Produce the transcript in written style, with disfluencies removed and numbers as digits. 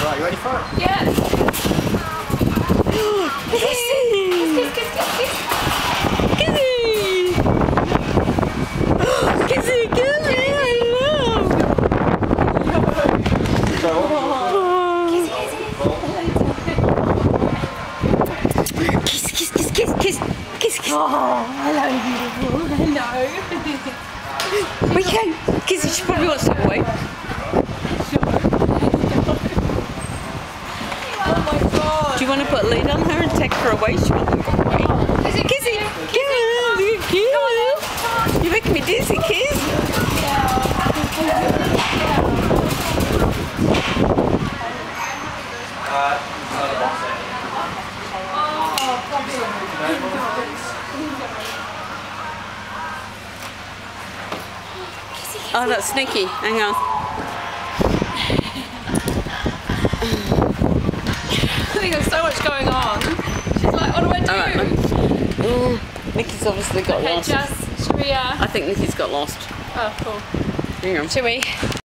Alright, you ready for it? Yeah. Kizzy! Kizzy! Kizzy, Kizzy, hello! Kiss, kiss, kiss, kiss, kiss, kiss, kiss. Oh, hello, beautiful. Hello. We can. Kizzy, she probably wants to go away. Oh my god. Do you want to put a lead on her and take her away? She wants to go away. Kizzy, Kizzy, Kizzy, you're making me dizzy, Kiz. Oh, that's sneaky. Hang on. I think there's so much going on. She's like, what do I do? All right, oh, Nikki's obviously got lost. Should we, I think Nikki's got lost. oh, cool. Hang on. Should we?